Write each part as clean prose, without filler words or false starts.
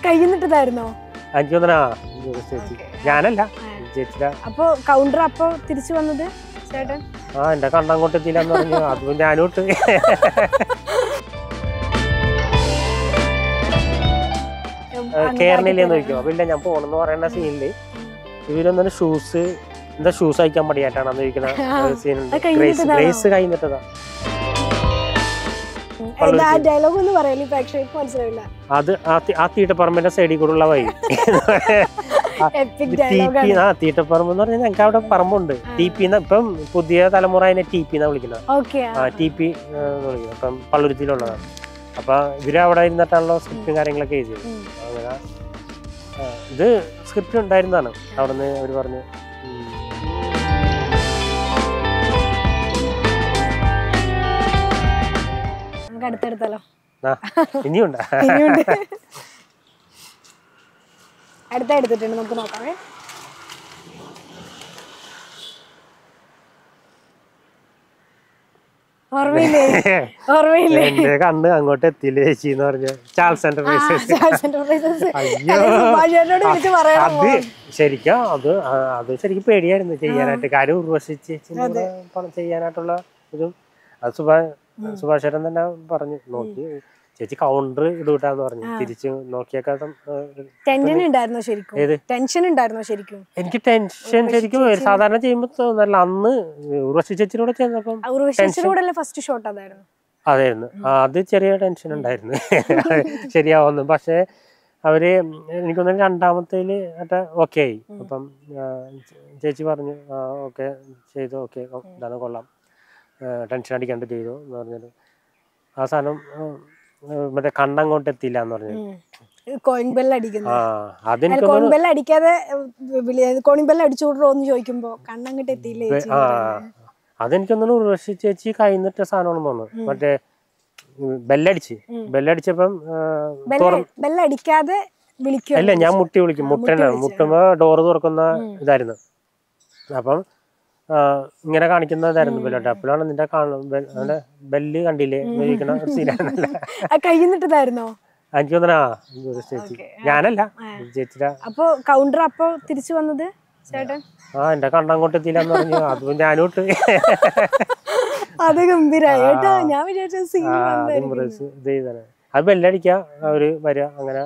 കഴിയുന്നിട്ടതായിരുന്നോ? എനിക്ക് തോന്നണ ചേച്ചി, ഞാനല്ല ചേച്ചിയുടെ. അപ്പൊ കൗണ്ടർ അപ്പൊ തിരിച്ചു വന്നത് ചേട്ടൻ? എന്റെ കണ്ണങ്ങോട്ട് എത്തിയില്ലെന്ന് പറഞ്ഞു. അതും ഞാനും ഇട്ട്. കേരളയിലേന്ന് ചോദിക്കോ? അപ്പൊ ഇല്ല, ഞാൻ പോണെന്ന് പറയുന്ന സീനില് ഇവരൊന്നും ഷൂസ് അയക്കാൻ മടിയായിട്ടാണെന്ന് ചോദിക്കുന്ന സീനുണ്ട്. ഗ്രേസ് കഴിഞ്ഞിട്ടതാ. അത് ആ തീട്ടപ്പറമ്പിന്റെ സൈഡിൽ കൂടെ ഉള്ള വഴി. തീട്ടപ്പറമ്പ് എന്ന് പറഞ്ഞാൽ ഞങ്ങൾക്ക് അവിടെ പറമ്പുണ്ട്. TP ഇപ്പം പുതിയ തലമുറ അതിനെ TP എന്നാ വിളിക്കുന്നത്. TP വിളിക്കുന്നത്. അപ്പം പള്ളുരുത്തിയിലുള്ളതാണ്. അപ്പൊ ഇവര് അവിടെ ഇരുന്നിട്ടാണല്ലോ സ്ക്രിപ്റ്റും കാര്യങ്ങളൊക്കെ എഴുതിയത്. അങ്ങനെ ഇത് സ്ക്രിപ്റ്റ് ഉണ്ടായിരുന്നതാണ്. അവിടുന്ന് അവര് പറഞ്ഞു അടുത്തെടുത്താലോ? ഇനിയുണ്ട്. അടുത്തെടുത്തിട്ടുണ്ട്, നമുക്ക് നോക്കാമേ. എന്റെ കണ്ണ് അങ്ങോട്ട് എത്തിയില്ലേ ചേച്ചി എന്ന് പറഞ്ഞു. Charles Enterprises. അത് ശരിക്കും അത് ശരിക്കും പേടിയായിരുന്നു ചെയ്യാനായിട്ട്. കാര്യം ഉർവശി ചേച്ചി ചെയ്യാനായിട്ടുള്ള ഇതും അത് സുഭാഷേട്ടൻ തന്നെ പറഞ്ഞു. നോക്കി ചേച്ചി കൗണ്ടർ ഇടൂട്ടാന്ന് പറഞ്ഞു. തിരിച്ചു നോക്കിയൊക്കെ എനിക്ക് ടെൻഷൻ ശരിക്കും സാധാരണ ചെയ്യുമ്പോ തോന്നല്ല. അന്ന് ഉർവശി ചേച്ചിയോടെ ചെന്നപ്പം അതായിരുന്നു. അത് ചെറിയ ടെൻഷൻ ഉണ്ടായിരുന്നു ശരിയാവുന്നു. പക്ഷെ അവര് എനിക്കൊന്നും രണ്ടാമത്തേല് ഓക്കെ ആയി. അപ്പം ചേച്ചി പറഞ്ഞു ഓക്കെ ചെയ്തു, ഓക്കെ ഇതാണ് കൊള്ളാം, ടെൻഷൻ അടിക്കാണ്ട് ചെയ്തു എന്ന് പറഞ്ഞത്. ആ സാധനം മറ്റേ കണ്ണങ്ങോട്ട് എത്തിയില്ല എന്ന് പറഞ്ഞു. അതെനിക്കൊന്നും ഉർവശി ചേച്ചി കൈന്നിട്ട സാധനമാണെന്ന് തോന്നുന്നു. മറ്റേ ബെല്ലടിച്ചപ്പം അല്ല, ഞാൻ മുട്ടി വിളിക്കും. മുട്ടുമ്പോ ഡോറ് തുറക്കുന്ന ഇതായിരുന്നു. അപ്പം ഇങ്ങനെ കാണിക്കുന്നതായിരുന്നു ബെല്ലോട്ട്. അപ്പോഴാണ് നിന്റെ ബെല്ല് കണ്ടില്ലേ ചോദിക്കണ ഒരു സീനായിരുന്നല്ലോ. എനിക്ക് തോന്നണ ചേച്ചി, ഞാനല്ല ചേച്ചിയുടെ. അപ്പൊ കൗണ്ടർ അപ്പൊ തിരിച്ചു വന്നത് ചേട്ടൻ? എന്റെ കണ്ണങ്ങോട്ട് എത്തിയില്ലെന്ന് പറഞ്ഞു. അതും ഞാനും ഇട്ട്. അത് ഗംഭീരായി. അത് ബെല്ലടിക്ക അവര് വരിക. അങ്ങനെ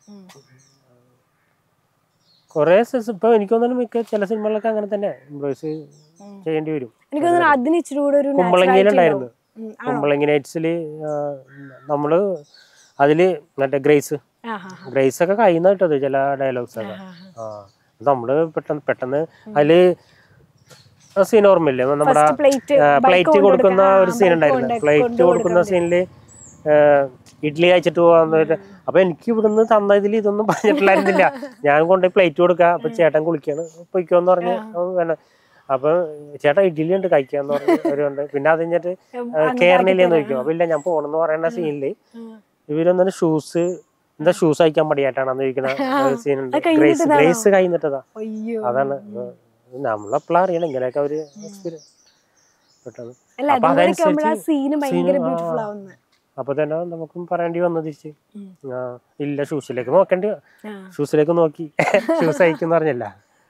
കൊറേ ഇപ്പൊ എനിക്ക് തോന്നുന്നു മിക്ക ചില സിനിമകളിലൊക്കെ അങ്ങനെ തന്നെ ഇംപ്രൈസ് ചെയ്യേണ്ടി വരും. കുമ്പളങ്ങിയിലുണ്ടായിരുന്നു. കുമ്പളങ്ങി നൈറ്റ്സില് നമ്മള് അതില് മറ്റേ ഗ്രേസ് ഒക്കെ കഴിയുന്ന കിട്ടത് ചില ഡയലോഗ്സ് ഒക്കെ. നമ്മള് പെട്ടെന്ന് അതില് സീൻ ഓർമ്മയില്ലേ? നമ്മുടെ പ്ലേറ്റ് കൊടുക്കുന്ന ഒരു സീൻ ഉണ്ടായിരുന്നു. പ്ലേറ്റ് കൊടുക്കുന്ന സീനില് ഇഡ്ഡലി അയച്ചിട്ട് പോവാന്ന്. അപ്പൊ എനിക്ക് ഇവിടുന്ന് തന്ന ഇതിൽ ഇതൊന്നും പറഞ്ഞിട്ടില്ലായിരുന്നില്ല. ഞാൻ കൊണ്ടുപോയി പ്ലേറ്റ് കൊടുക്കുക. അപ്പൊ ചേട്ടൻ കുളിക്കാണ്, പൊയ്ക്കോന്ന് പറഞ്ഞ് വേണം. അപ്പൊ ചേട്ടാ ഇഡ്ഡലി ഉണ്ട് കഴിക്കാന്ന് പറഞ്ഞവരുണ്ട്. പിന്നെ അത് കഴിഞ്ഞിട്ട് കേരളയിലേന്ന് ചോദിക്കും. അപ്പൊ ഇല്ല, ഞാൻ പോണെന്ന് പറയുന്ന സീനില് ഇവരൊന്നും ഷൂസ് അയക്കാൻ മടിയായിട്ടാണെന്ന് ചോദിക്കുന്ന സീനുണ്ട്. ഗ്രേസ് കഴിഞ്ഞിട്ടതാ. അതാണ് നമ്മളെപ്പോഴാ അറിയണം ഇങ്ങനെയൊക്കെ അവര് എക്സ്പീരിയൻസ് പെട്ടെന്ന്. അപ്പൊ അതനുസരിച്ച് അപ്പൊ തന്നെ നമുക്കും പറയേണ്ടി വന്നു തിരിച്ച്. ഇല്ല, ഷൂസിലേക്ക് നോക്കേണ്ടി, ഷൂസിലേക്ക് നോക്കി ഷൂസ് അയക്കുന്ന പറഞ്ഞല്ല.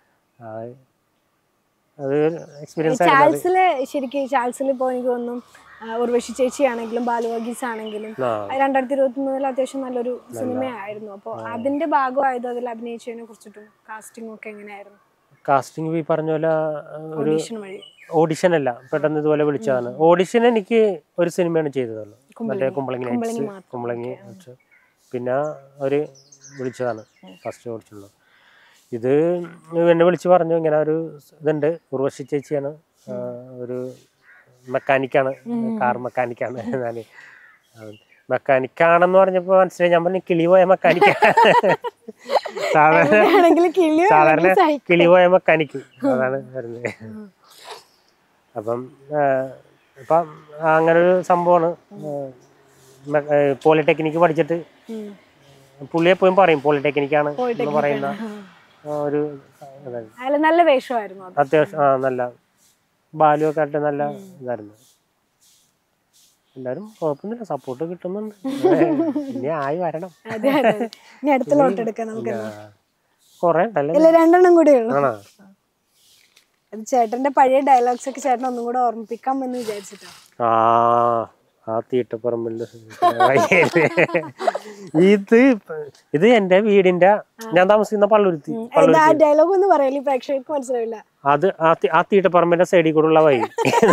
അത് എക്സ്പീരിയൻസ് ആയിരുന്നു. ശരിക്കും ഇപ്പോ എനിക്ക് തോന്നുന്നു ഉർവശി ചേച്ചി ആണെങ്കിലും ബാലുവഗീസ് ആണെങ്കിലും 2023 അത്യാവശ്യം നല്ലൊരു സിനിമയായിരുന്നു. അപ്പൊ അതിന്റെ ഭാഗമായത് അതിൽ അഭിനയിച്ചതിനെ കുറിച്ചിട്ടും കാസ്റ്റിംഗ് ഒക്കെ എങ്ങനെയായിരുന്നു? കാസ്റ്റിംഗ് ഈ പറഞ്ഞ പോലെ ഒരു ഓഡിഷൻ അല്ല, പെട്ടെന്ന് ഇതുപോലെ വിളിച്ചതാണ്. ഓഡിഷൻ എനിക്ക് ഒരു സിനിമയാണ് ചെയ്തതല്ലോ, മറ്റേ കുമ്പളങ്ങി. പിന്നെ അവര് വിളിച്ചതാണ് ഫസ്റ്റ് ഓഡിഷനിൽ. ഇത് എന്നെ വിളിച്ച് പറഞ്ഞു ഇങ്ങനെ ഒരു ഇതുണ്ട്, ഉർവശി ചേച്ചിയാണ്, ഒരു മെക്കാനിക്കാണ്, കാർ മെക്കാനിക്കാണ്. ഞാൻ മെക്കാനിക്കാണെന്ന് പറഞ്ഞപ്പോ മനസ്സിലായി. ഞാൻ പറഞ്ഞു കിളി പോയ മെക്കാനിക്കാണ്. സാധാരണ കിളി പോയ മെക്കാനിക്ക് അതാണ് വരുന്നത്. അപ്പം അങ്ങനൊരു സംഭവമാണ്. പോളിടെക്നിക്ക് പഠിച്ചിട്ട് പുള്ളി എപ്പോഴും പറയും പോളിടെക്നിക്കാണ് എന്ന് പറയുന്ന ഒരു നല്ല വേഷമായിരുന്നു. അത്യാവശ്യം നല്ല ബാലുവൊക്കെ ആയിട്ട് നല്ല ഇതായിരുന്നു. എല്ലാരും കുഴപ്പമൊന്നുമില്ല, സപ്പോർട്ട് കിട്ടുന്നുണ്ട്. ഇനി ആയി വരണം. അതെ അതെ. ഇനി അടുത്ത ലോട്ട് എടുക്കാം നമുക്ക്. കൊറേ ഇല്ല, 2 എണ്ണം കൂടെ ഉള്ളു. ആണോ? അത് ചേട്ടന്റെ പഴയ ഡയലോഗ്സ് ഒക്കെ ചേട്ടൻ ഒന്നും കൂടെ ഓർമ്മിപ്പിക്കാമെന്ന് വിചാരിച്ചിട്ടാ. ആ തീട്ടപ്പറമ്പിന്റെ ഇത് എന്റെ വീടിന്റെ, ഞാൻ താമസിക്കുന്ന പള്ളുരുത്തി. ഡയലോഗ് ഒന്ന് പറയല്ലേ, പ്രേക്ഷകർക്ക് മനസ്സിലാവില്ല. അത് ആ തീട്ടപ്പറമ്പിന്റെ സൈഡിൽ കൂടെ ഉള്ള വഴി.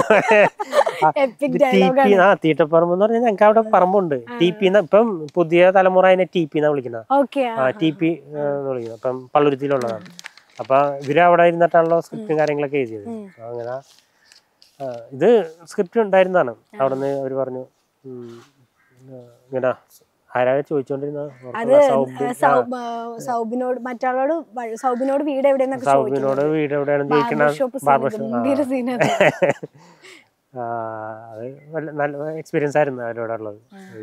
തീട്ടപ്പറമ്പ് എന്ന് പറഞ്ഞാൽ ഞങ്ങൾക്ക് അവിടെ പറമ്പുണ്ട്. TP ഇപ്പം പുതിയ തലമുറ അതിനെ TP എന്നാ വിളിക്കുന്നത്. TP എന്ന് വിളിക്കുന്നത്. അപ്പം പള്ളുരുത്തിയിലുള്ളതാണ്. അപ്പൊ ഇവര് അവിടെ ഇരുന്നിട്ടാണല്ലോ സ്ക്രിപ്റ്റും കാര്യങ്ങളൊക്കെ എഴുതിയത്. അങ്ങനെ ഇത് സ്ക്രിപ്റ്റ് ഉണ്ടായിരുന്നതാണ്. അവിടെ നിന്ന് അവര് പറഞ്ഞു ഇങ്ങനെ ആരാണ് ചോദിച്ചോണ്ടിരുന്നത്, സൗബിനോട് സൗബിനോട് വീട് എവിടെയാണെന്ന് ചോദിക്കണത്. അത് നല്ല എക്സ്പീരിയൻസ് ആയിരുന്നു അവരോടുള്ളത്.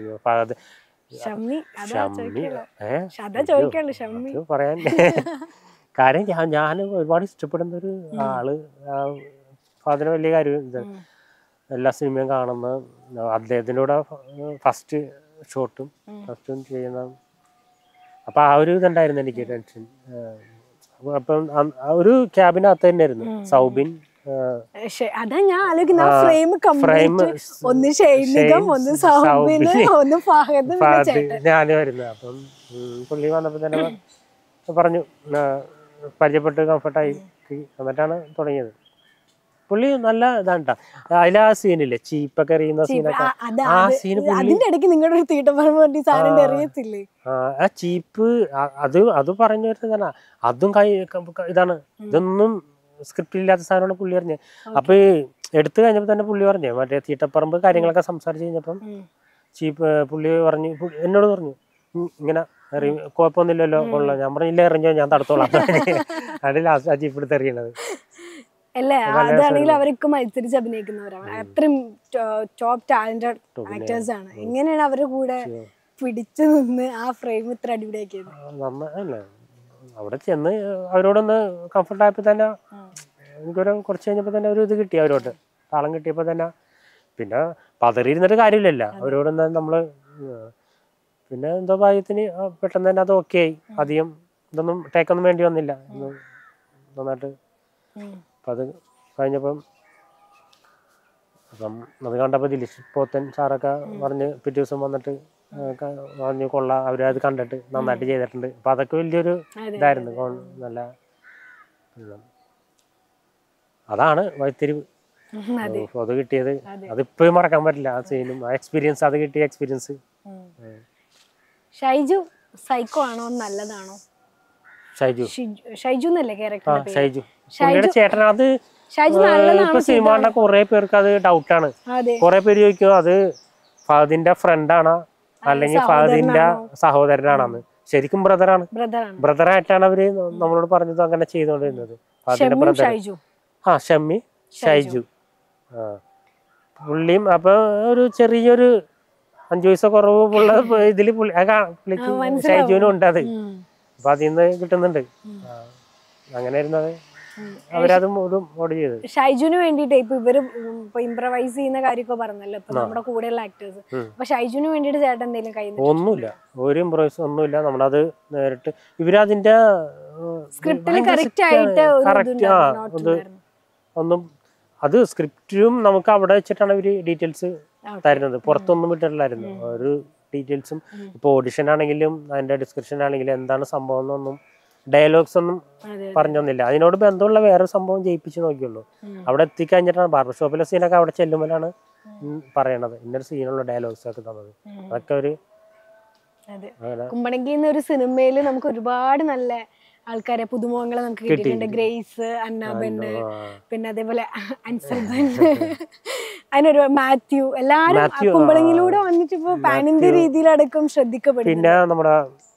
പറയാൻ കാര്യം ഞാൻ ഒരുപാട് ഇഷ്ടപ്പെടുന്ന ഒരു ആള്. അതിന് വലിയ കാര്യം എല്ലാ സിനിമയും കാണുന്ന അദ്ദേഹത്തിൻ്റെ കൂടെ ഫസ്റ്റ് ഷോട്ടും ചെയ്യുന്ന. അപ്പൊ ആ ഒരു ഇതുണ്ടായിരുന്നു എനിക്ക് ടെൻഷൻ. അപ്പം ഒരു ക്യാബിനകത്ത് തന്നെ ആയിരുന്നു സൗബിൻ. അതാ ഞാൻ ആലോചിക്കുന്ന ഫ്രെയിം ഒന്ന് ഷൈനികം, ഒന്ന് സൗബിന്, ഒന്ന് ഫഹദ്, ഞാനും വരുന്നത്. അപ്പം പുള്ളി വന്നപ്പോ തന്നെ പറഞ്ഞു, പരിചയപ്പെട്ട് കംഫർട്ടായി. എന്നിട്ടാണ് തുടങ്ങിയത്. പുള്ളി നല്ല ഇതാണ് ട്ടോ. അതിലാ സീനില്ലേ ചീപ്പൊക്കെ എറിയുന്ന സീനൊക്കെ, ആ സീന് അതിന്റെ ഇടയ്ക്ക് നിങ്ങളുടെ ഒരു തീട്ടപ്പറമ്പ് സാധനം എറിയത്തില്ലേ? ആ ചീപ്പ് അത് പറഞ്ഞു വരുന്നതാണ്. അതും ഇതാണ്. ഇതൊന്നും സ്ക്രിപ്റ്റ് ഇല്ലാത്ത സാധനമാണ് പുള്ളി പറഞ്ഞത്. അപ്പൊ എടുത്തു കഴിഞ്ഞപ്പോ തന്നെ പുള്ളി പറഞ്ഞു, മറ്റേ തീട്ടപ്പറമ്പ് കാര്യങ്ങളൊക്കെ സംസാരിച്ച് കഴിഞ്ഞപ്പം പുള്ളി പറഞ്ഞു, എന്നോട് പറഞ്ഞു ഇങ്ങനെ കുഴപ്പമൊന്നുമില്ലല്ലോ ഉള്ള. ഞാൻ പറഞ്ഞില്ല, എറിഞ്ഞോ ഞാൻ തടുത്തോളാം. അത് ലാസ്റ്റ് ആ ചീപ്പ് എടുത്ത് എറിയണത്. അല്ലേ, അതാണെങ്കിൽ അവരൊക്കെ മത്സരിച്ച് അഭിനയിക്കുന്നവരാണ്. അത്രയും ടോപ്പ് ടാലന്റഡ് ആക്ടേഴ്സ് ആണ്. എങ്ങനെയാണ് അവരുടെ കൂടെ പിടിച്ചു നിന്ന് ആ ഫ്രെയിം ഇത്ര അടിപൊളിയാക്കിയത്? അവിടെ ചെന്ന് അവരോടൊന്ന് കംഫർട്ട് ആയപ്പോ തന്നെ എനിക്കൊരു കുറച്ച് കഴിഞ്ഞപ്പോ തന്നെ ഒരു ഇത് കിട്ടി, അവരോട്ട് താളം കിട്ടിയപ്പോ തന്നെ. പിന്നെ പതറിയിരുന്നിട്ട് കാര്യമില്ലല്ല അവരോടൊന്ന് നമ്മള്. പിന്നെ എന്തോ ഭാഗ്യത്തിന് പെട്ടെന്ന് തന്നെ അത് ഓക്കെ ആയി. അധികം ഇതൊന്നും ടേക്കൊന്നും വേണ്ടി വന്നില്ല. നന്നായിട്ട്. അപ്പം അത് കഴിഞ്ഞപ്പം അത് കണ്ടപ്പോൾ ദിലീഷ് പോത്തൻ സാറൊക്കെ പറഞ്ഞ് പിറ്റേ ദിവസം വന്നിട്ട് പറഞ്ഞു കൊള്ളാം, അവരത് കണ്ടിട്ട് നന്നായിട്ട് ചെയ്തിട്ടുണ്ട്. അപ്പം അതൊക്കെ വലിയൊരു ഇതായിരുന്നു. നല്ല അതാണ് വഴിത്തിരിവ്. അത് കിട്ടിയത് അതിപ്പോഴും മറക്കാൻ പറ്റില്ല. ആ സീനും ആ എക്സ്പീരിയൻസ്, അത് കിട്ടിയ എക്സ്പീരിയൻസ്. ഷൈജു സൈക്കോ ആണോ നല്ലതാണോ? ഷൈജു എന്നല്ലേ ക്യാരക്ടർ? ഷൈജു ചേട്ടൻ. അത് ഇപ്പൊ സിനിമ കണ്ട കുറെ പേർക്ക് അത് ഡൗട്ടാണ്. കുറെ പേര് ചോദിക്കും അത് ഫഹദിന്റെ ഫ്രണ്ടാണോ അല്ലെങ്കിൽ ഫഹദിന്റെ സഹോദരനാണെന്ന്. ശരിക്കും ബ്രദറാണ്. ബ്രദറായിട്ടാണ് അവര് നമ്മളോട് പറഞ്ഞത്, അങ്ങനെ ചെയ്തോണ്ടിരുന്നത്. ഫഹദിന്റെ ബ്രദർ. ഷമ്മി ഷൈജു. പുള്ളിയും അപ്പൊ ഒരു ചെറിയൊരു 5 വയസ്സോ കുറവുള്ള ഇതില് ഷൈജുവിനും ഉണ്ട് അത്. അപ്പൊ അതിന്ന് കിട്ടുന്നുണ്ട്. അങ്ങനെ ഇരുന്നത് അവരത് ഓർഡർ ചെയ്തത്. ഷൈജുവിന് വേണ്ടിട്ട് ഇപ്പൊ ഇവര് ഇംപ്രവൈസ് ചെയ്യുന്ന കാര്യമൊക്കെ പറഞ്ഞല്ലോ ഇപ്പൊ നമ്മുടെ കൂടെയുള്ള ആക്ടേഴ്സ്. അപ്പൊ ഷൈജുവിന് വേണ്ടിട്ട് ചേട്ടൻ എന്തെങ്കിലും കഴിയുന്നു? ഒന്നുമില്ല, ഒരു ഇംപ്രവൈസ് ഒന്നുമില്ല. നമ്മളത് നേരിട്ട് ഇവരതിന്റെ സ്ക്രിപ്റ്റിൽ കറക്റ്റ് ആയിട്ട് ഒന്നും അത് സ്ക്രിപ്റ്റിലും നമുക്ക് അവിടെ വെച്ചിട്ടാണ് ഇവര് ഡീറ്റെയിൽസ് തരുന്നത്. പുറത്തൊന്നും വിട്ടിട്ടില്ലായിരുന്നു ഒരു ഡീറ്റെയിൽസും. ഇപ്പൊ ഓഡിഷൻ ആണെങ്കിലും അതിന്റെ ഡിസ്ക്രിപ്ഷൻ ആണെങ്കിലും എന്താണ് സംഭവം എന്നൊന്നും ഡയലോഗ്സ് ഒന്നും പറഞ്ഞൊന്നില്ല. അതിനോട് ബന്ധമുള്ള വേറൊരു സംഭവം ജയിപ്പിച്ച് നോക്കിയുള്ളൂ. അവിടെ എത്തിക്കഴിഞ്ഞിട്ടാണ് ബാർബർ ഷോപ്പിലെ സീനൊക്കെ അവിടെ ചെല്ലുമ്പോഴാണ് പറയണത് ഇന്നൊരു സീനുള്ള ഡയലോഗ്സ് ഒക്കെ തന്നത്. അതൊക്കെ ഒരു കുമ്പളങ്ങി ഒരു സിനിമയില് നമുക്ക് ഒരുപാട് നല്ല ആൾക്കാരെ പുതുമുഖങ്ങളെ നമുക്ക് കിട്ടിയിട്ടുണ്ട്. ഗ്രേസ്, അന്നാബെന്ന്, പിന്നെ അതേപോലെ അൻസർബൻ, അതിനൊരു മാത്യു, എല്ലാരും കുമ്പളങ്ങിലൂടെ വന്നിട്ട് ഇപ്പൊ പാനിന്റെ രീതിയിലടക്കം ശ്രദ്ധിക്കപ്പെടും. പിന്നെ നമ്മുടെ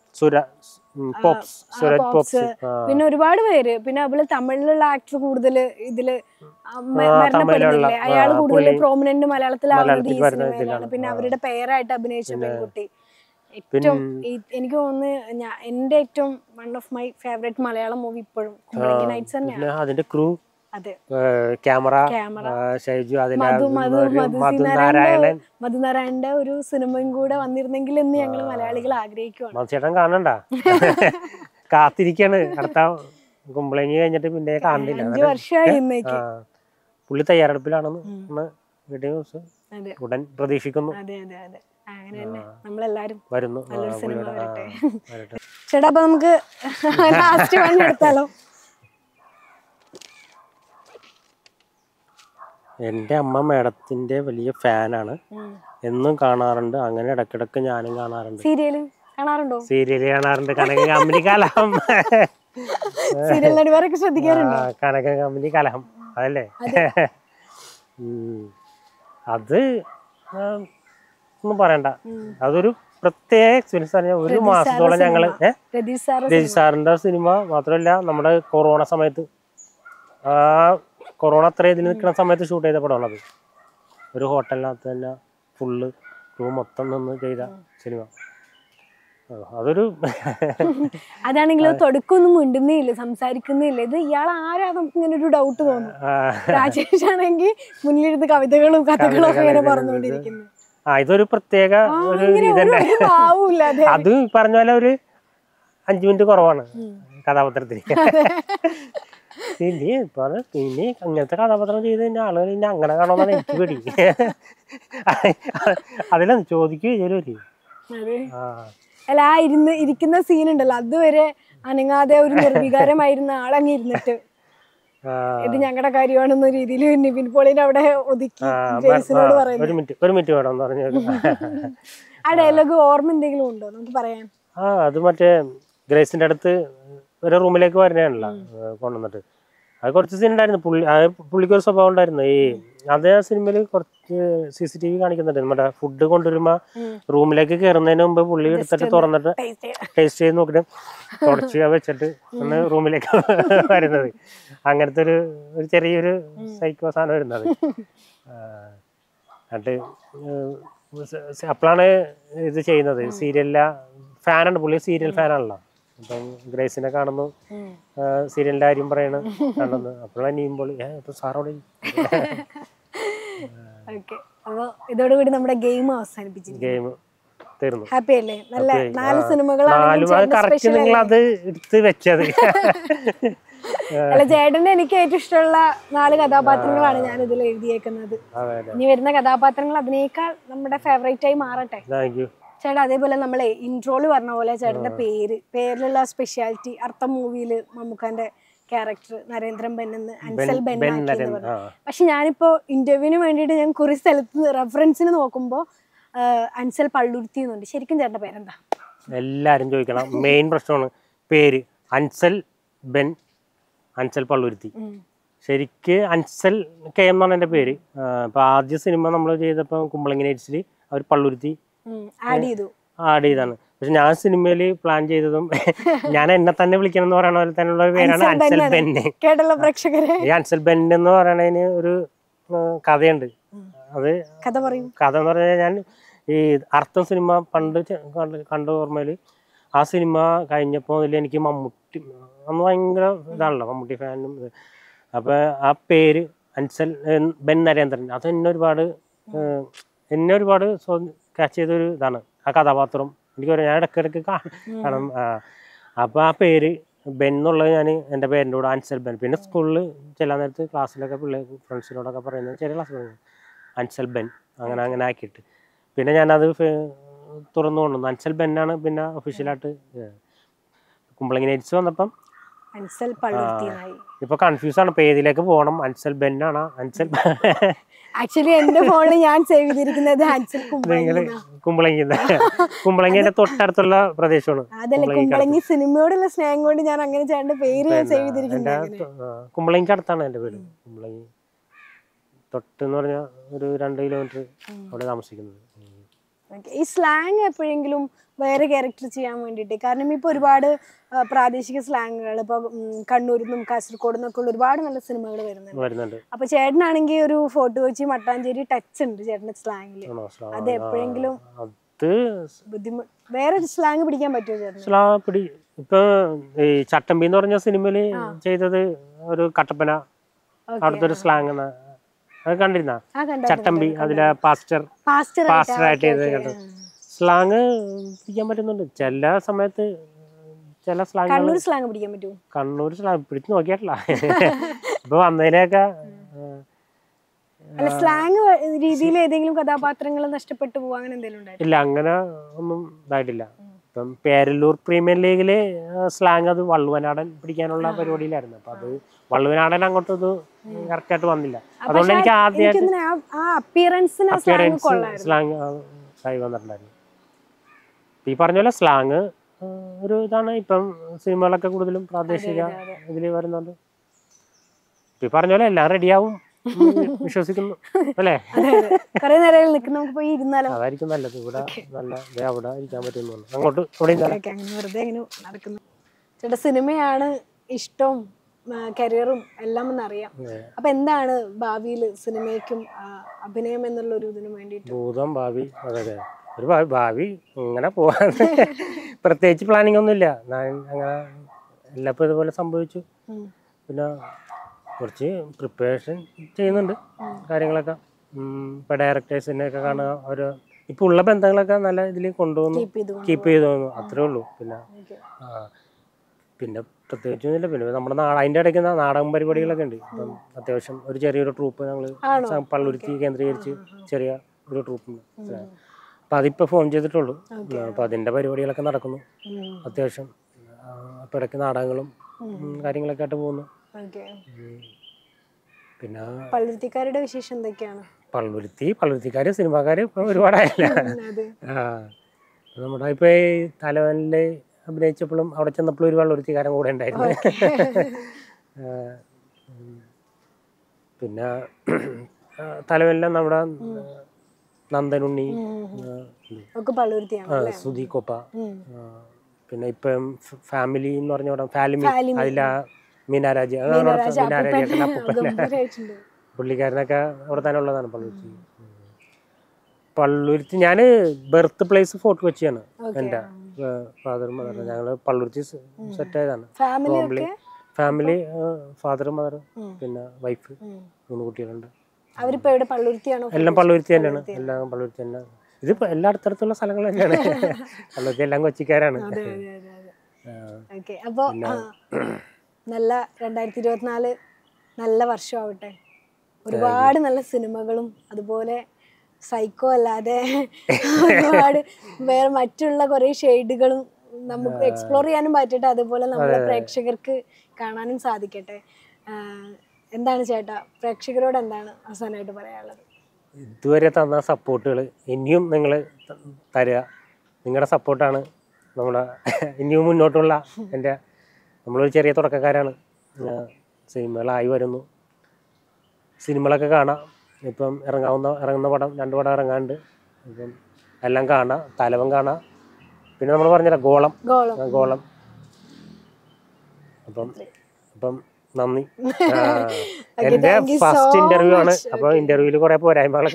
പിന്നെ ഒരുപാട് പേര്. പിന്നെ അതുപോലെ തമിഴിലുള്ള ആക്ടർ കൂടുതൽ ഇതില് മരണപ്പെടുന്നില്ലേ, അയാൾ കൂടുതൽ പ്രോമിനന്റ് മലയാളത്തിലാവുന്നത് ഈ സിനിമയിലാണ്. പിന്നെ അവരുടെ പേരായിട്ട് അഭിനയിച്ച പെൺകുട്ടി ഏറ്റവും എനിക്ക് തോന്നുന്നു എന്റെ ഏറ്റവും one of my favourite Malayalam movie ഇപ്പോഴും കുമ്പളങ്ങി നൈറ്റ്സ് തന്നെയാണ്. അതിന്റെ ക്രൂ അതെ. ക്യാമറ ഷൈജു, അതിലെ മധുനാരായണൻ. മധുനാരായണന്റെ ഒരു സിനിമയും കൂടെ വന്നിരുന്നെങ്കിൽ എന്ന് ഞങ്ങൾ മലയാളികൾ ആഗ്രഹിക്കുകയാണ്. മധുചേട്ടൻ കാണണ്ട, കാത്തിരിക്കാണ് അടുത്ത കുമ്പളങ്ങി കഴിഞ്ഞിട്ട് പിന്നെ കാണില്ല. 5 വർഷമായി ഇന്നേക്ക്. പുള്ളി തയ്യാറെടുപ്പിലാണെന്ന് ഉടൻ പ്രതീക്ഷിക്കുന്നു. അങ്ങനെ തന്നെ നമ്മളെല്ലാരും വരുന്നു. ചേട്ടാ അപ്പൊ നമുക്ക് ലാസ്റ്റ് വൺ എടുത്താലോ? എൻ്റെ അമ്മ മേഡത്തിന്റെ വലിയ ഫാനാണ്, എന്നും കാണാറുണ്ട്. അങ്ങനെ ഇടക്കിടക്ക് ഞാനും കാണാറുണ്ട്. സീരിയല് കാണാറുണ്ടോ? സീരിയല് കാണാറുണ്ട്. കനക കമ്പനി കലഹം. സീരിയൽ നടിമാരൊക്കെ ശ്രദ്ധിക്കാറുണ്ടോ? കനക കമ്പനി കലഹം അതല്ലേ? അത് ഒന്നും പറയണ്ട, അതൊരു പ്രത്യേക എക്സ്പീരിയൻസ് ആണ്. ഒരു മാസത്തോളം ഞങ്ങള് രതീഷ് സാറിന്റെ സിനിമ മാത്രമല്ല, നമ്മുടെ കൊറോണ സമയത്ത്, കൊറോണ അത്ര ഇതിൽ നിൽക്കുന്ന സമയത്ത് ഷൂട്ട് ചെയ്ത പടമാണത്. ഒരു ഹോട്ടലിനകത്ത് തന്നെ ഫുള്ള് റൂം മൊത്തം നിന്ന് ചെയ്ത സിനിമ. അതൊരു അതാണെങ്കിലോ തുടക്കൊന്നും മിണ്ടുന്നില്ല, സംസാരിക്കുന്നില്ല. ഇത് ഇയാൾ ആരാ നമുക്ക് ഇങ്ങനെ ഒരു ഡൗട്ട് തോന്നും. രാജേഷ് ആണെങ്കിൽ മുന്നിലിരുന്ന് കവിതകളും കഥകളും ഒക്കെ ഇങ്ങനെ പറഞ്ഞുകൊണ്ടിരിക്കുന്നു. ഇതൊരു പ്രത്യേക ഒരു ഇതല്ലേ. അത് പറഞ്ഞ പോലെ ഒരു 5 മിനിറ്റ് കുറവാണ് കഥാപാത്രത്തിന്. ഇനി അങ്ങനത്തെ കഥാപാത്രം ചെയ്ത് കഴിഞ്ഞാൽ ആളുകൾ ഇനി അങ്ങനെ കാണുമെന്നാണ് എനിക്ക് പേടി. അതിലൊന്നും ചോദിക്കുകയും അല്ല, ആ ഇരിക്കുന്ന സീൻ ഉണ്ടല്ലോ, അതുവരെ അനങ്ങാതെ ഒരു നിർവികാരമായിരുന്ന ആളങ്ങ് ഇരുന്നിട്ട് ഇത് ഞങ്ങളുടെ കാര്യമാണെന്ന രീതിയിൽ നിവിൻ പോളിനെ അവിടെ ഒതുക്കി ജെയ്സിനോട് പറയുന്നത്. ആ ഡയലോഗ് ഓർമ്മ എന്തെങ്കിലും ഉണ്ടോ നമുക്ക് പറയാൻ? അത് മറ്റേ ഗ്രേസിന്റെ അടുത്ത് ഒരു റൂമിലേക്ക് വരുന്നതാണല്ലോ കൊണ്ടുവന്നിട്ട്. അത് കുറച്ച് സീൻ ഉണ്ടായിരുന്നു. പുള്ളിക്ക് ഒരു സ്വഭാവം ഉണ്ടായിരുന്നു. ഈ അതേ സിനിമയിൽ കുറച്ച് CCTV കാണിക്കുന്നുണ്ട്. നമ്മുടെ ഫുഡ് കൊണ്ടുവരുമ്പോ റൂമിലേക്ക് കയറുന്നതിന് മുമ്പ് പുള്ളി എടുത്തിട്ട് തുറന്നിട്ട് ടേസ്റ്റ് ചെയ്ത് നോക്കിട്ട് തുടച്ച് വെച്ചിട്ട് ഒന്ന് റൂമിലേക്ക് വരുന്നത്. അങ്ങനത്തെ ഒരു ചെറിയൊരു സൈക്കോ സാധനം വരുന്നത്. എന്നിട്ട് അപ്പോഴാണ് ഇത് ചെയ്യുന്നത്. സീരിയലിലെ ഫാനാണ് പുള്ളി, സീരിയൽ ഫാനാണല്ലോ. അപ്പം ഗ്രേസിനെ കാണുന്നു, സീരിയലിന്റെ കാര്യം പറയണ കാണുന്നു. അപ്പോഴാണ് നീയുമ്പോൾ സാറോടെ. അപ്പൊ ഇതോടുകൂടി നമ്മുടെ ഗെയിം അവസാനിപ്പിച്ചു. ഗെയിം തീർന്നു. ഹാപ്പി അല്ലേ? നല്ല 4 സിനിമകളാണ് കറക്റ്റ് നിങ്ങൾ അത് എടുത്ത് വെച്ചത്. അല്ല, ചേട്ടന്റെ എനിക്ക് ഏറ്റവും ഇഷ്ടമുള്ള 4 കഥാപാത്രങ്ങളാണ് ഞാൻ ഇതിൽ എഴുതിയേക്കുന്നത്. ഇനി വരുന്ന കഥാപാത്രങ്ങൾ അതിനേക്കാൾ നമ്മുടെ ഫേവറേറ്റ് ആയി മാറട്ടെ. ചേട്ടാ അതേപോലെ നമ്മളെ ഇൻട്രോയില് പറഞ്ഞ പോലെ ചേട്ടന്റെ പേരിലുള്ള സ്പെഷ്യാലിറ്റി, അർത്ഥം മൂവിയില് മമ്മൂക്കാന്റെ ക്യാരക്ടർ നരേന്ദ്രൻ ബെൻ എന്ന് അൻസൽ ബെൻ ആക്കിയെന്ന് പറഞ്ഞു. പക്ഷെ ഞാനിപ്പോ ഇന്റർവ്യൂവിന് വേണ്ടിയിട്ട് ഞാൻ കുറെ സ്ഥലത്ത് റെഫറൻസിന് നോക്കുമ്പോ അൻസൽ പള്ളുരുത്തി എന്നുണ്ട്. ശരിക്കും ചേട്ടന്റെ പേരെന്താ? എല്ലാരും ചോദിക്കണം. മെയിൻ പ്രശ്നമാണ് പേര്. അൻസൽ ബെൻ, അൻസൽ പള്ളുരുത്തി. ശരിക്ക് അൻസൽ KM എന്നാണ് എൻ്റെ പേര്. ഇപ്പൊ ആദ്യ സിനിമ നമ്മൾ ചെയ്തപ്പോ കുമ്പളങ്ങി നൈറ്റ്സിൽ അവർ പള്ളുരുത്തി ആഡ് ചെയ്താണ്. പക്ഷെ ഞാൻ സിനിമയിൽ പ്ലാൻ ചെയ്തതും ഞാൻ എന്നെ തന്നെ വിളിക്കണം എന്ന് പറയുന്ന പോലെ തന്നെയുള്ള ഒരു പേരാണ് അൻസൽ ബെൻ. ഈ അൻസൽ ബെൻ എന്ന് പറയണതിന് ഒരു കഥയുണ്ട്. അത് കഥ എന്ന് പറഞ്ഞാൽ, ഞാൻ ഈ അർത്ഥം സിനിമ പണ്ട് കണ്ട ഓർമ്മയില് ആ സിനിമ കഴിഞ്ഞപ്പോൾ അതിൽ എനിക്ക് മമ്മൂട്ടി അന്ന് ഭയങ്കര ഇതാണല്ലോ, മമ്മൂട്ടി ഫാനും. അപ്പൊ ആ പേര് അൻസൽ ബെൻ നരേന്ദ്രൻ അത് എന്നെ ഒരുപാട് ക്യാച്ച് ചെയ്തൊരു ഇതാണ് ആ കഥാപാത്രം. എനിക്ക് ഞാൻ ഇടയ്ക്കിടയ്ക്ക് കാണും. അപ്പൊ ആ പേര് ബെൻ എന്നുള്ളത് ഞാൻ എൻ്റെ പേരിൻ്റെ കൂടെ അൻസൽ ബെൻ. പിന്നെ സ്കൂളിൽ ചെല്ലാൻ നേരത്ത് ക്ലാസ്സിലൊക്കെ ഫ്രണ്ട്സിനോടൊക്കെ പറയുന്നത്, ചെറിയ ക്ലാസ് അൻസൽ ബെൻ അങ്ങനെ ആക്കിയിട്ട് പിന്നെ ഞാനത് തുറന്നു കൊണ്ടുവന്നു. അൻസൽ ബെന്നാണ് പിന്നെ ഒഫീഷ്യലായിട്ട്. കുമ്പളങ്ങി നൈറ്റ്സ് വന്നപ്പം ഇപ്പൊ കൺഫ്യൂസ് ആണ് പേരിലേക്ക് പോകണം. അൻസൽ ബെന്നാണ് അൻസൽ. ആക്ച്വലി എന്റെ ഫോണിൽ ഞാൻ സേവ് ചെയ്തിരിക്കുന്നത് അൻസൽ കുമ്പളങ്ങിന്റെ തൊട്ടടുത്തുള്ള പ്രദേശമാണ്. അതല്ല, കുമ്പളങ്ങി സിനിമയോടുള്ള സ്നേഹം കൊണ്ട് ഞാൻ അങ്ങനെ ചേട്ടന്റെ പേര് ഞാൻ സേവ് ചെയ്തിരിക്കുന്നത്. കുമ്പളങ്ങിക്ക് അടുത്താണ് എന്റെ വീട്. കുമ്പളങ്ങി തൊട്ടെന്ന് പറഞ്ഞാൽ ഒരു 2 കിലോമീറ്റർ അവിടെ താമസിക്കുന്നത്. ഈ സ്ലാങ് എപ്പോഴെങ്കിലും വേറെ ക്യാരക്ടർ ചെയ്യാൻ വേണ്ടിയിട്ട്, കാരണം ഇപ്പൊ ഒരുപാട് പ്രാദേശിക സ്ലാങ്ങുകൾ ഇപ്പൊ കണ്ണൂരിൽ നിന്നും കാസർഗോഡ് നിന്നൊക്കെ ഉള്ള ഒരുപാട് നല്ല സിനിമകൾ വരുന്നുണ്ട്. അപ്പൊ ചേട്ടനാണെങ്കിൽ ഒരു ഫോർട്ട് കൊച്ചി മട്ടാഞ്ചേരി ടച്ച് ഉണ്ട് ചേട്ടന്റെ സ്ലാങ്ങില്. അത് എപ്പോഴെങ്കിലും വേറെ സ്ലാങ് പിടിക്കാൻ പറ്റുമോ ചേട്ടൻ? ഇപ്പൊ ഈ ചട്ടമ്പി എന്ന് പറഞ്ഞ സിനിമയില് ചെയ്തത് ഒരു കട്ടപ്പന അവിടുത്തെ ഒരു സ്ലാങ് അത് കണ്ടിരുന്ന ആ കണ്ടു ചട്ടമ്പി അതിലെ പാസ്റ്റർ ആയിട്ട് ഇത് കണ്ടു. സ്ലാങ് പിടിക്കാൻ പറ്റുന്നുണ്ട് ചില സമയത്ത്. ചില സ്ലാങ് കണ്ണൂർ സ്ലാങ് പിടിക്കാൻ പറ്റുമോ? കണ്ണൂർ സ്ലാങ് പിടിച്ച് നോക്കിയിട്ടില്ല. ഇപ്പൊ വന്നതിനൊക്കെ അല്ല സ്ലാങ് രീതിയിൽ ഏതെങ്കിലും കഥാപാത്രങ്ങൾ നഷ്ടപ്പെട്ടു പോവാ അങ്ങനെ എന്തെങ്കിലും ഇല്ല, അങ്ങനെ ഒന്നും ഇതായിട്ടില്ല. ഇപ്പം പേരല്ലൂർ പ്രീമിയർ ലീഗില് സ്ലാങ് അത് വള്ളുവനാടൻ പിടിക്കാനുള്ള പരിപാടിയിലായിരുന്നു. അപ്പൊ അത് വള്ളുവനാടൻ അങ്ങോട്ടും ഇത് കറക്റ്റ് ആയിട്ട് വന്നില്ല. അതുകൊണ്ട് എനിക്ക് ആദ്യമായിട്ട് സ്ലാങ് ആയി വന്നിട്ടുണ്ടായിരുന്നു. ഈ പറഞ്ഞ പോലെ സ്ലാങ് ഒരു ഇതാണ്. ഇപ്പം സിനിമകളൊക്കെ കൂടുതലും പ്രാദേശിക ഇതിൽ വരുന്നുണ്ട്. ഈ പറഞ്ഞ പോലെ എല്ലാം റെഡിയാവും വിശ്വസിക്കുന്നു അല്ലേ? അതായിരിക്കും നല്ലത്. ഇവിടെ നല്ല അവിടെ ഇരിക്കാൻ പറ്റുന്നു. അങ്ങോട്ട് ചേട്ടാ സിനിമയാണ് ഇഷ്ടവും കരിയറും എല്ലാം എന്നറിയാം. അപ്പൊ എന്താണ് ഭാവിയിൽ സിനിമയ്ക്കും അഭിനയം എന്നുള്ള ഒരു ഇതിനു വേണ്ടിയിട്ട് ഭൂതം ഭാവി? അതെ, ഒരു ഭാവി ഇങ്ങനെ പോവാൻ പ്രത്യേകിച്ച് പ്ലാനിങ് ഒന്നുമില്ല. അങ്ങനെ എല്ലാപ്പോൾ ഇതുപോലെ സംഭവിച്ചു. പിന്നെ കുറച്ച് പ്രിപ്പറേഷൻ ചെയ്യുന്നുണ്ട് കാര്യങ്ങളൊക്കെ. ഇപ്പം ഡയറക്ടേഴ്സിനെയൊക്കെ കാണുക, ഒരു ഇപ്പം ഉള്ള ബന്ധങ്ങളൊക്കെ നല്ല ഇതിൽ കൊണ്ടുപോകുന്നു, കീപ്പ് ചെയ്തു പോകുന്നു, അത്രേ ഉള്ളൂ. പിന്നെ പ്രത്യേകിച്ചൊന്നുമില്ല. പിന്നെ നമ്മുടെ അതിൻ്റെ ഇടയ്ക്ക് നാടകം പരിപാടികളൊക്കെ ഉണ്ട്. ഇപ്പം അത്യാവശ്യം ഒരു ചെറിയൊരു ട്രൂപ്പ് ഞങ്ങൾ പള്ളുരുത്തി കേന്ദ്രീകരിച്ച് ചെറിയ ഒരു ട്രൂപ്പുണ്ട്. അപ്പം അതിപ്പോൾ ഫോം ചെയ്തിട്ടുള്ളൂ. അപ്പം അതിൻ്റെ പരിപാടികളൊക്കെ നടക്കുന്നു അത്യാവശ്യം. അപ്പം ഇടയ്ക്ക് നാടകങ്ങളും കാര്യങ്ങളൊക്കെ ആയിട്ട് പോകുന്നു. പിന്നെ പള്ളുരുത്തിക്കാരുടെ വിശേഷം എന്തൊക്കെയാണ്? പള്ളുരുത്തിക്കാര് സിനിമാക്കാര് ഇപ്പം ഒരുപാടായില്ല. നമ്മുടെ ഇപ്പൊ ഈ തലവനില് അഭിനയിച്ചപ്പോഴും അവിടെ ചെന്നപ്പോഴും ഒരു പള്ളുരുത്തിക്കാരൻ കൂടെ ഉണ്ടായിരുന്നു. പിന്നെ തലവനിലെ നമ്മുടെ നന്ദനുണ്ണി, സുധീകൊപ്പ, പിന്നെ ഇപ്പം ഫാമിലി എന്ന് പറഞ്ഞ ഫാലിമി, അതിലാ മീനാരാജ്, പുള്ളിക്കാരനൊക്കെ അവിടെ തന്നെ ഉള്ളതാണ് പള്ളുരുത്തി. ഞാൻ ബർത്ത് പ്ലേസ് ഫോർട്ട് കൊച്ചിയാണ്. എൻ്റെ ഫാദറും മദറും ഞങ്ങള് പള്ളുരുത്തി സെറ്റ് ആയതാണ്. ഫാമിലി ഫാദർ മദർ പിന്നെ വൈഫ് 3 കുട്ടികളുണ്ട്. എല്ലാം പള്ളുരുത്തി തന്നെയാണ്. എല്ലാം പള്ളുരുത്തി തന്നെ. ഇതിപ്പോ എല്ലാ അടുത്തടുത്തുള്ള സ്ഥലങ്ങൾ തന്നെയാണ്. പള്ളുരുത്തി എല്ലാം കൊച്ചിക്കാരാണ്. അപ്പൊ നല്ല 2024 നല്ല വർഷമാവട്ടെ. ഒരുപാട് നല്ല സിനിമകളും അതുപോലെ സൈക്കോ അല്ലാതെ ഒരുപാട് വേറെ മറ്റുള്ള കുറെ ഷെയ്ഡുകളും നമുക്ക് എക്സ്പ്ലോർ ചെയ്യാനും പറ്റട്ടെ. അതുപോലെ നമ്മളെ പ്രേക്ഷകർക്ക് കാണാനും സാധിക്കട്ടെ. എന്താണ് ചേട്ടാ പ്രേക്ഷകരോട് എന്താണ് അവസാനമായിട്ട് പറയാനുള്ളത്? ഇതുവരെ തന്ന സപ്പോർട്ടുകൾ ഇനിയും നിങ്ങൾ തരിക. നിങ്ങളുടെ സപ്പോർട്ടാണ് നമ്മുടെ ഇനിയും മുന്നോട്ടുള്ള നമ്മളൊരു ചെറിയ തുടക്കക്കാരാണ്. സിനിമകളായി വരുന്നു. സിനിമകളൊക്കെ കാണാം. ഇപ്പം ഇറങ്ങുന്ന പടം 2 പടം ഇറങ്ങാണ്ട്. ഇപ്പം എല്ലാം കാണാം. തലവൻ കാണാം. പിന്നെ നമ്മൾ പറഞ്ഞില്ല ഗോളം. അപ്പം നന്ദി. എന്റെ ഫസ്റ്റ് ഇന്റർവ്യൂ ആണ്. അപ്പൊ ഇന്റർവ്യൂല് കുറെ പോരായ്മകളൊക്കെ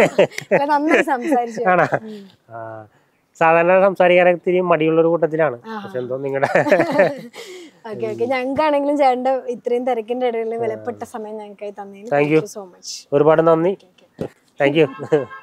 ആണോ? സാധാരണ സംസാരിക്കാനൊക്കെ ഇത്തിരി മടിയുള്ളൊരു കൂട്ടത്തിലാണ്. പക്ഷെ എന്തോ നിങ്ങളുടെ ഞങ്ങൾക്കാണെങ്കിലും ചേട്ടന്റെ ഇത്രയും തിരക്കിന്റെ ഇടയിൽ വിലപ്പെട്ട സമയം ഞങ്ങൾക്കായി തന്നതിന് താങ്ക് യു സോ മച്ച്. ഒരുപാട് നന്ദി. Thank U.